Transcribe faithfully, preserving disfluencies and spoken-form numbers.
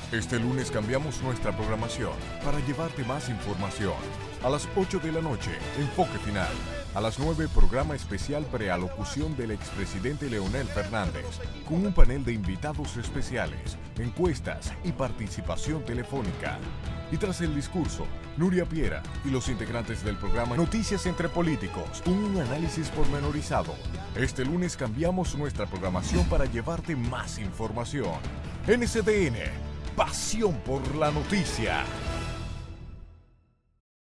Este lunes cambiamos nuestra programación para llevarte más información. A las ocho de la noche, Enfoque Final. A las nueve, programa especial prealocución del expresidente Leonel Fernández, con un panel de invitados especiales, encuestas y participación telefónica. Y tras el discurso, Nuria Piera y los integrantes del programa Noticias entre Políticos, con un análisis pormenorizado. Este lunes cambiamos nuestra programación para llevarte más información. N C D N, pasión por la noticia.